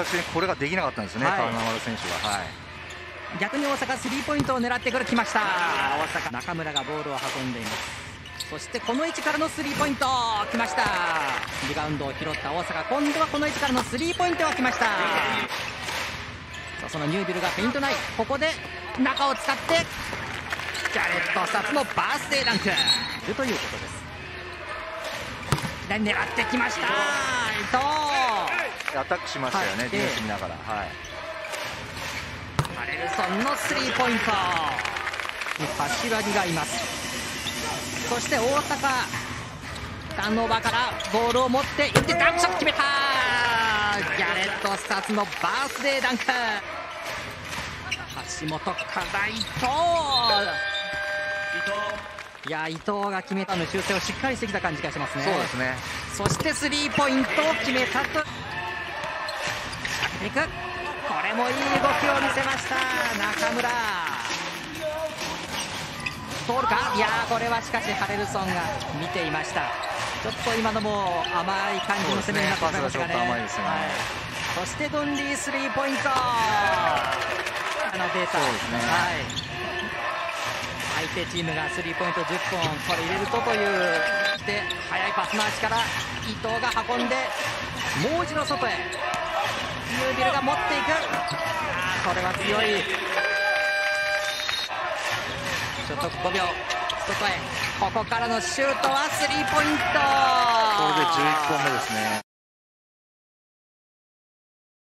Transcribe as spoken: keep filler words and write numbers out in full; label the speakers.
Speaker 1: 先にこれができなかったんですね、
Speaker 2: はい、
Speaker 1: 金丸選手が。はい、
Speaker 2: 逆に大阪スリーポイントを狙ってくる、きました大阪。中村がボールを運んでいます。そしてこの位置からのスリーポイントきました。リバウンドを拾った大阪、今度はこの位置からのスリーポイントが来ました。さあそのニュービルがペイント内、ここで中を使ってジャレット・スタッツのバースデーダンクということです。左狙ってきました伊藤、
Speaker 1: アタックしましたよね、はい、ディフェンス見ながら。はい、
Speaker 2: ハレルソンのスリーポイント、柏木がいます。そして大阪、ターンオーバーからボールを持っていってダンクショット決めた。ギャレット・スタッツのバースデーダンク。橋本から伊藤、いや伊藤が決めたの修正をしっかりしてきた感じがしますね。
Speaker 1: そうですね。
Speaker 2: そしてスリーポイントを決めたと仕掛けていく、これもいい動きを見せました中村。通るか、いやーこれはしかしハレルソンが見ていました。ちょっと今のも甘い感じの攻めになってしまいましたかね。はい、そしてドンリースリーポイント、あのデータ、
Speaker 1: そうですね、
Speaker 2: はい、相手チームがスリーポイントじゅっぽんこれ入れるとというで、速いパス回しから伊藤が運んでもう一度外へ、ニュービルが持っていく、あこれは強い。ちょっとごびょう外へ、ここからのシュートはスリーポイント、
Speaker 1: これでじゅういっぽんめですね。